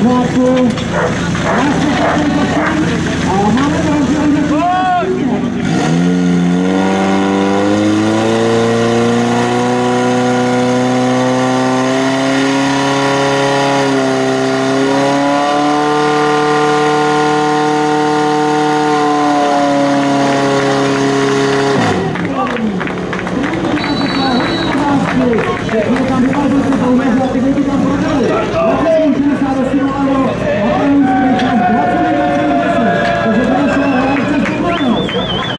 pořádku. A máme to Všechno tam vypadlo, že to umezla, ty děti tam prodali.